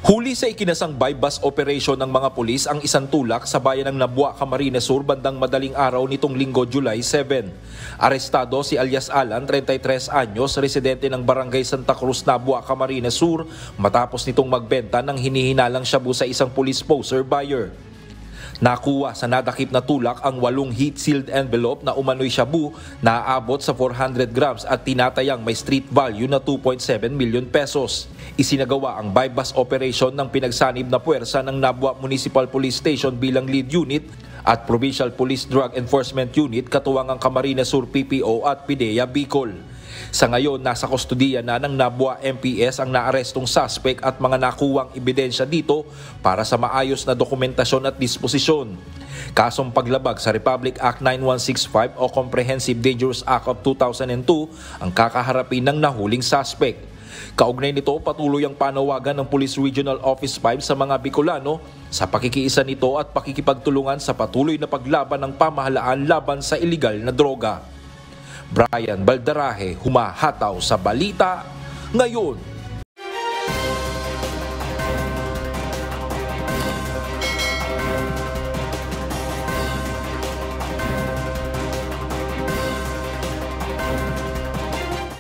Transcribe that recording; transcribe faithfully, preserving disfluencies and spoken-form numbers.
Huli sa ikinasang bypass operation ng mga pulis ang isang tulak sa bayan ng Nabua, Camarines Sur bandang madaling araw nitong Linggo, July seven. Arestado si alias Alan, thirty-three anyos, residente ng Barangay Santa Cruz, Nabua, Camarines Sur matapos nitong magbenta ng hinihinalang shabu sa isang police poster buyer. Nakuha sa nadakip na tulak ang walong heat-sealed envelope na umano'y shabu na aabot sa four hundred grams at tinatayang may street value na two point seven million pesos. Isinagawa ang bypass operation ng pinagsanib na puwersa ng Nabua Municipal Police Station bilang lead unit at Provincial Police Drug Enforcement Unit katuwang ang Camarines Sur P P O at PIDEA Bicol. Sa ngayon, nasa kustodiya na ng Nabua M P S ang naarestong suspect at mga nakuwang ebidensya dito para sa maayos na dokumentasyon at disposisyon. Kasong paglabag sa Republic Act nine one six five o Comprehensive Dangerous Act of two thousand two ang kakaharapin ng nahuling suspect. Kaugnay nito, patuloy ang panawagan ng Police Regional Office five sa mga Bicolano sa pakikiisa nito at pakikipagtulungan sa patuloy na paglaban ng pamahalaan laban sa iligal na droga. Brian Baldarahe, humahataw sa balita ngayon.